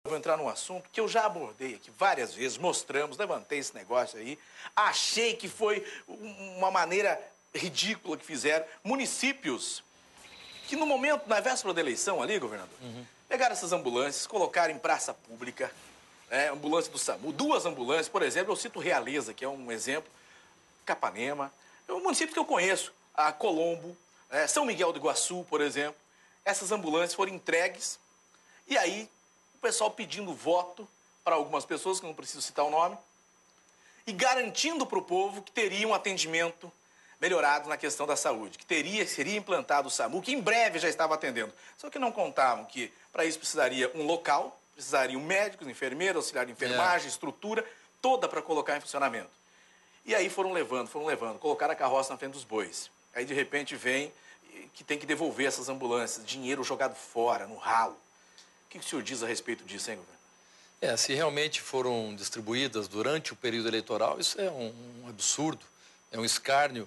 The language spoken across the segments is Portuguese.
Vou entrar num assunto que eu já abordei aqui várias vezes, mostramos, levantei esse negócio aí. Achei que foi uma maneira ridícula que fizeram. Municípios que no momento, na véspera da eleição ali, governador, pegaram essas ambulâncias, colocaram em praça pública, ambulância do SAMU, 2 ambulâncias, por exemplo, eu cito Realeza, que é um exemplo, Capanema, é um município que eu conheço, a Colombo, São Miguel do Iguaçu, por exemplo. Essas ambulâncias foram entregues e aí o pessoal pedindo voto para algumas pessoas, que não preciso citar o nome, e garantindo para o povo que teria um atendimento melhorado na questão da saúde, que seria implantado o SAMU, que em breve já estava atendendo. Só que não contavam que para isso precisaria um local, precisariam médicos, enfermeiros, auxiliar de enfermagem, estrutura, toda para colocar em funcionamento. E aí foram levando, colocaram a carroça na frente dos bois. Aí de repente vem que tem que devolver essas ambulâncias, dinheiro jogado fora, no ralo. O que o senhor diz a respeito disso, hein, governador? Se realmente foram distribuídas durante o período eleitoral, isso é um absurdo, é um escárnio,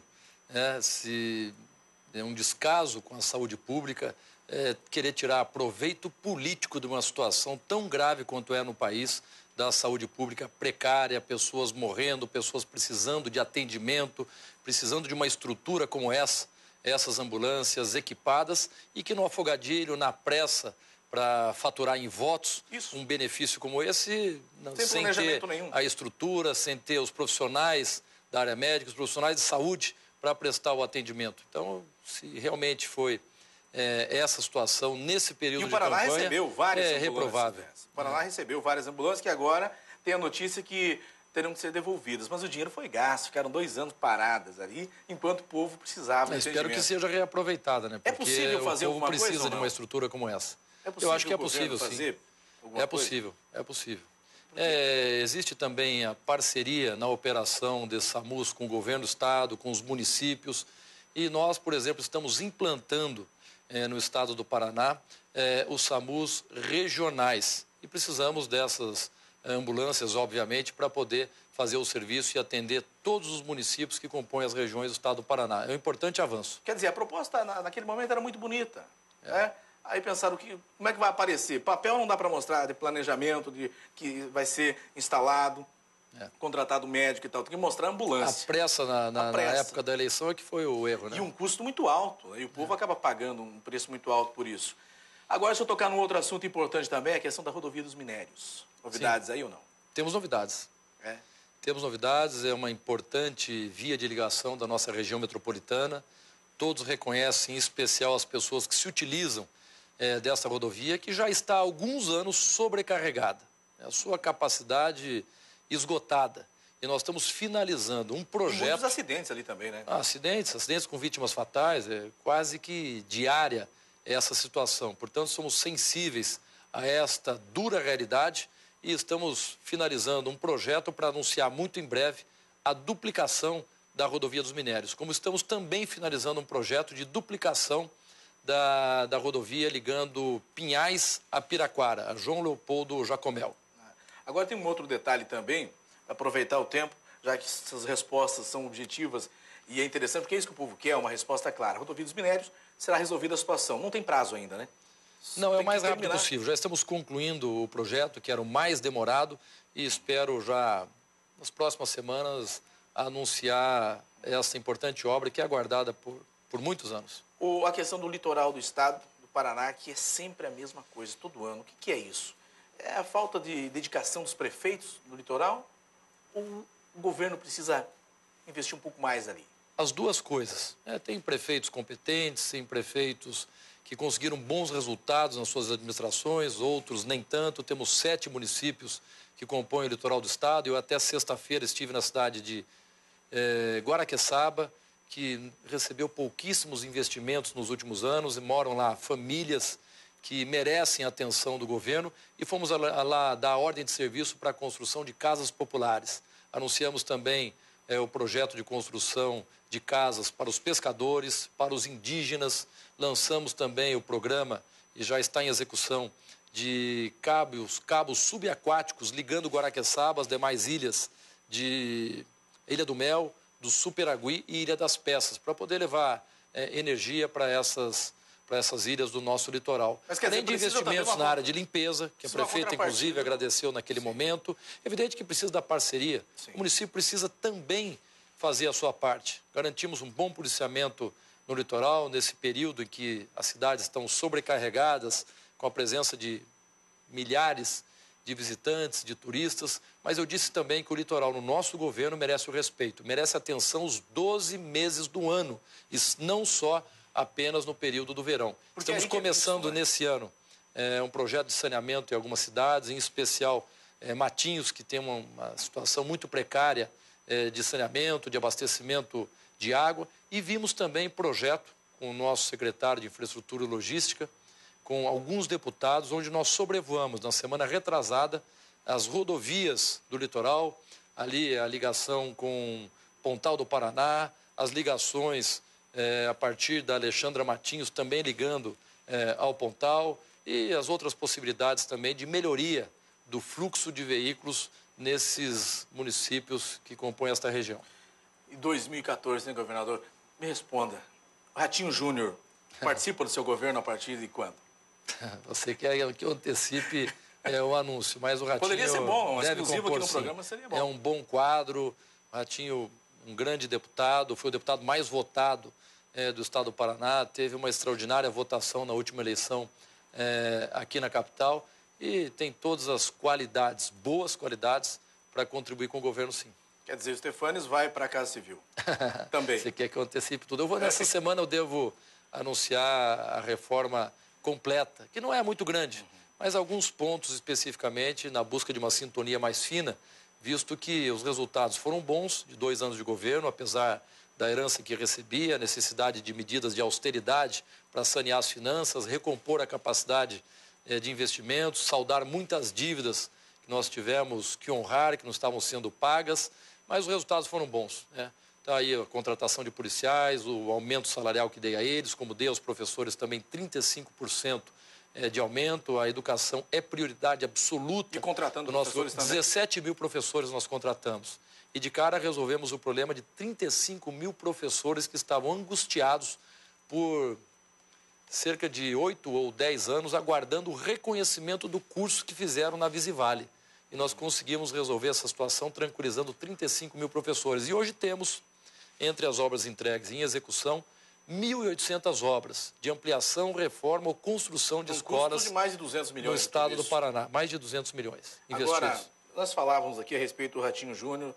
se é um descaso com a saúde pública, querer tirar proveito político de uma situação tão grave quanto é no país, da saúde pública precária, pessoas morrendo, pessoas precisando de atendimento, precisando de uma estrutura como essas ambulâncias equipadas e que no afogadilho, na pressa, para faturar em votos, um benefício como esse, sem ter a estrutura, sem ter os profissionais da área médica, os profissionais de saúde para prestar o atendimento. Então, se realmente foi essa situação nesse período de campanha... E o Paraná recebeu várias ambulâncias. Reprovável. O Paraná recebeu várias ambulâncias que agora tem a notícia que terão que ser devolvidas. Mas o dinheiro foi gasto, ficaram 2 anos paradas ali, enquanto o povo precisava de atendimento. Espero que seja reaproveitada, né? Porque é possível fazer alguma coisa? O povo precisa de uma estrutura como essa. Eu acho que é possível, sim. É possível. Existe também a parceria na operação de SAMUs com o governo do estado, com os municípios. E nós, por exemplo, estamos implantando no estado do Paraná os SAMUs regionais. E precisamos dessas ambulâncias, obviamente, para poder fazer o serviço e atender todos os municípios que compõem as regiões do estado do Paraná. É um importante avanço. Quer dizer, a proposta naquele momento era muito bonita, Aí pensaram, como é que vai aparecer? Papel não dá para mostrar, de planejamento, de que vai ser instalado, contratado médico e tal. Tem que mostrar a ambulância. A pressa na época da eleição é que foi o erro, né? E um custo muito alto. E o povo acaba pagando um preço muito alto por isso. Agora, deixa eu tocar num outro assunto importante também, a questão da rodovia dos minérios. Novidades aí ou não? Temos novidades. Temos novidades, é uma importante via de ligação da nossa região metropolitana. Todos reconhecem, em especial as pessoas que se utilizam dessa rodovia, que já está há alguns anos sobrecarregada. A sua capacidade esgotada. E nós estamos finalizando um projeto... E muitos acidentes ali também, né? Acidentes com vítimas fatais, é quase que diária essa situação. Portanto, somos sensíveis a esta dura realidade e estamos finalizando um projeto para anunciar muito em breve a duplicação da rodovia dos minérios. Como estamos também finalizando um projeto de duplicação da rodovia ligando Pinhais a Piraquara, a João Leopoldo Jacomel. Agora tem um outro detalhe também, para aproveitar o tempo, já que essas respostas são objetivas e é interessante, porque é isso que o povo quer, uma resposta clara. A rodovia dos minérios será resolvida a situação. Não tem prazo ainda, né? Não, é o mais rápido possível. Já estamos concluindo o projeto, que era o mais demorado, e espero já, nas próximas semanas, anunciar essa importante obra que é aguardada por muitos anos. A questão do litoral do estado do Paraná, que é sempre a mesma coisa, todo ano. O que é isso? É a falta de dedicação dos prefeitos no litoral? Ou o governo precisa investir um pouco mais ali? As duas coisas. Tem prefeitos competentes, tem prefeitos que conseguiram bons resultados nas suas administrações, outros nem tanto. Temos 7 municípios que compõem o litoral do estado. Eu até sexta-feira estive na cidade de Guaraqueçaba, que recebeu pouquíssimos investimentos nos últimos anos e moram lá famílias que merecem a atenção do governo, e fomos lá dar ordem de serviço para a construção de casas populares. Anunciamos também o projeto de construção de casas para os pescadores, para os indígenas. Lançamos também o programa, e já está em execução, de cabos subaquáticos ligando Guaraqueçaba às demais ilhas de Ilha do Mel, do Superagui e Ilha das Peças, para poder levar energia para para essas ilhas do nosso litoral. Além de investimentos na área de limpeza, que a prefeita, inclusive, agradeceu naquele momento. É evidente que precisa da parceria. Sim. O município precisa também fazer a sua parte. Garantimos um bom policiamento no litoral, nesse período em que as cidades estão sobrecarregadas, com a presença de milhares de visitantes, de turistas, mas eu disse também que o litoral no nosso governo merece o respeito, merece atenção os 12 meses do ano, e não só apenas no período do verão. Estamos começando nesse ano um projeto de saneamento em algumas cidades, em especial Matinhos, que tem uma situação muito precária de saneamento, de abastecimento de água, e vimos também projeto com o nosso secretário de Infraestrutura e Logística, com alguns deputados, onde nós sobrevoamos, na semana retrasada, as rodovias do litoral, ali a ligação com Pontal do Paraná, as ligações a partir da Alexandra Matinhos, também ligando ao Pontal, e as outras possibilidades também de melhoria do fluxo de veículos nesses municípios que compõem esta região. Em 2014, né, governador? Me responda, o Ratinho Júnior participa do seu governo a partir de quando? Você quer que eu antecipe o anúncio, mas o Ratinho poderia ser bom, deve exclusivo compor, aqui no sim. programa seria bom. É um bom quadro, o Ratinho, um grande deputado, foi o deputado mais votado do estado do Paraná, teve uma extraordinária votação na última eleição aqui na capital e tem todas as qualidades, boas qualidades, para contribuir com o governo, sim. Quer dizer, o Stefanes vai para a Casa Civil também. Você quer que eu antecipe tudo? Nessa semana eu devo anunciar a reforma completa, que não é muito grande, mas alguns pontos especificamente na busca de uma sintonia mais fina, visto que os resultados foram bons de 2 anos de governo, apesar da herança que recebia, a necessidade de medidas de austeridade para sanear as finanças, recompor a capacidade de investimentos, saldar muitas dívidas que nós tivemos que honrar, que não estavam sendo pagas, mas os resultados foram bons, né? Está aí a contratação de policiais, o aumento salarial que dei a eles, como dei aos professores também 35% de aumento. A educação é prioridade absoluta. E contratando do nosso professores também? 17 mil professores nós contratamos. E de cara resolvemos o problema de 35 mil professores que estavam angustiados por cerca de 8 ou 10 anos aguardando o reconhecimento do curso que fizeram na Visivale. E nós conseguimos resolver essa situação tranquilizando 35 mil professores. E hoje temos, entre as obras entregues em execução, 1.800 obras de ampliação, reforma ou construção de escolas de mais de 200 milhões no estado do Paraná. Mais de 200 milhões investidos. Agora, nós falávamos aqui a respeito do Ratinho Júnior,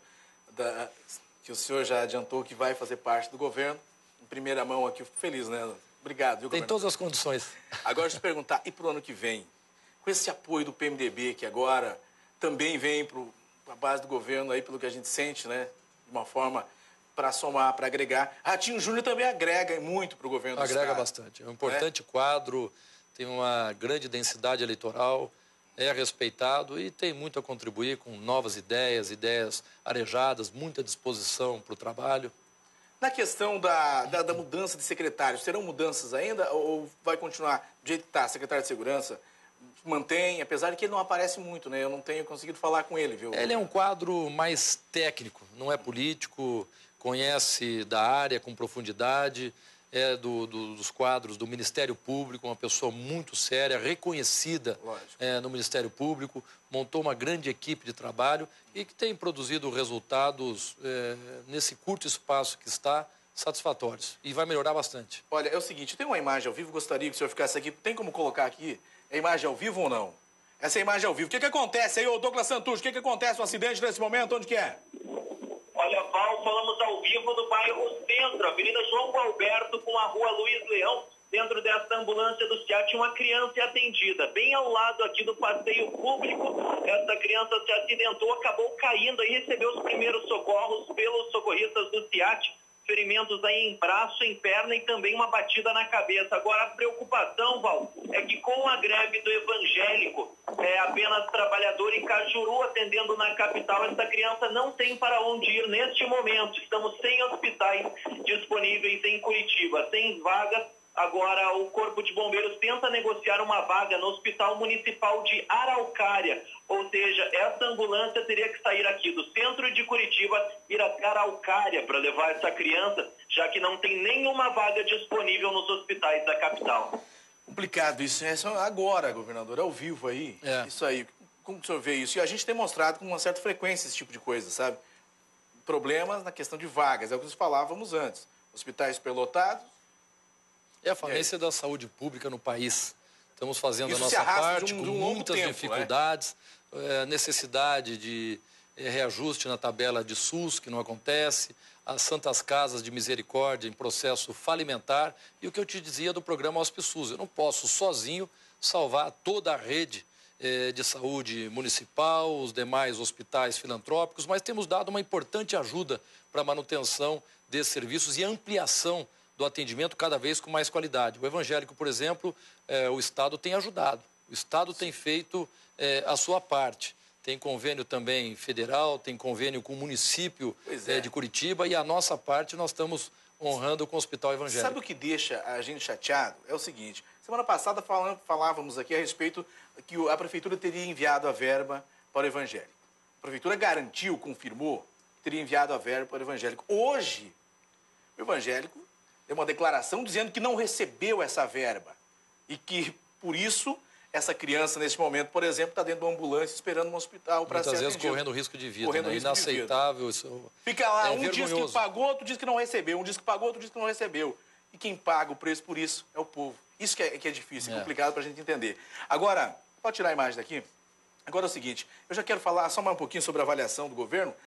que o senhor já adiantou que vai fazer parte do governo. Em primeira mão aqui, fico feliz, né? Obrigado. Viu, tem todas as condições. Agora, deixa eu te perguntar, e para o ano que vem? Com esse apoio do PMDB, que agora também vem para a base do governo, aí, pelo que a gente sente, né? De uma forma para somar, para agregar. Ratinho Júnior também agrega muito para o governo do estado. Agrega bastante. É um importante quadro, tem uma grande densidade eleitoral, é respeitado e tem muito a contribuir com novas ideias, ideias arejadas, muita disposição para o trabalho. Na questão da mudança de secretário, serão mudanças ainda ou vai continuar do jeito que está? Secretário de Segurança mantém, apesar de que ele não aparece muito, né? Eu não tenho conseguido falar com ele, viu? Ele é um quadro mais técnico, não é político, conhece da área com profundidade, é dos quadros do Ministério Público, uma pessoa muito séria, reconhecida no Ministério Público, montou uma grande equipe de trabalho e que tem produzido resultados nesse curto espaço que está satisfatórios e vai melhorar bastante. Olha, é o seguinte, tem uma imagem ao vivo, gostaria que o senhor ficasse aqui, tem como colocar aqui a imagem ao vivo ou não? Essa é a imagem ao vivo. O que acontece aí, ô Douglas Santucci? O que acontece no acidente nesse momento? Onde que é? Olha, Val, falamos ao vivo do bairro Centro, Avenida João Gualberto com a rua Luiz Leão. Dentro desta ambulância do SEAT, uma criança é atendida. Bem ao lado aqui do passeio público, essa criança se acidentou, acabou caindo e recebeu os primeiros socorros pelos socorristas do SEAT. Ferimentos aí em braço, em perna e também uma batida na cabeça. Agora, a preocupação, Val, é que com a greve do evangélico, apenas trabalhador e Cajuru atendendo na capital, essa criança não tem para onde ir neste momento. Estamos sem hospitais disponíveis em Curitiba, sem vagas. Agora, o Corpo de Bombeiros tenta negociar uma vaga no Hospital Municipal de Araucária. Ou seja, essa ambulância teria que sair aqui do centro de Curitiba, ir até Araucária para levar essa criança, já que não tem nenhuma vaga disponível nos hospitais da capital. Complicado isso, né? Isso agora, governador, ao vivo aí. Isso aí. Como o senhor vê isso? E a gente tem mostrado com uma certa frequência esse tipo de coisa, sabe? Problemas na questão de vagas, é o que nós falávamos antes. Hospitais superlotados. É a falência da saúde pública no país. Estamos fazendo isso a nossa parte de com um longo muitas tempo, dificuldades, necessidade de reajuste na tabela de SUS, que não acontece, as Santas Casas de Misericórdia em processo falimentar, e o que eu te dizia do programa HospiSUS. Eu não posso sozinho salvar toda a rede de saúde municipal, os demais hospitais filantrópicos, mas temos dado uma importante ajuda para a manutenção desses serviços e ampliação do atendimento cada vez com mais qualidade. O evangélico, por exemplo, o Estado tem ajudado, o Estado tem feito a sua parte. Tem convênio também federal, tem convênio com o município de Curitiba, e a nossa parte nós estamos honrando com o Hospital Evangélico. Sabe o que deixa a gente chateado? É o seguinte, semana passada falávamos aqui a respeito que a Prefeitura teria enviado a verba para o evangélico. A Prefeitura garantiu, confirmou, que teria enviado a verba para o evangélico. Hoje, o evangélico deu uma declaração dizendo que não recebeu essa verba e que, por isso, essa criança, nesse momento, por exemplo, está dentro de uma ambulância esperando um hospital para ser atendido. Muitas vezes correndo risco de vida, correndo né? risco Inaceitável. De vida. Fica lá, um vergonhoso. diz que pagou, outro diz que não recebeu. Um diz que pagou, outro diz que não recebeu. E quem paga o preço por isso é o povo. Isso que é difícil, é complicado para a gente entender. Agora, pode tirar a imagem daqui? Agora é o seguinte, eu já quero falar só mais um pouquinho sobre a avaliação do governo,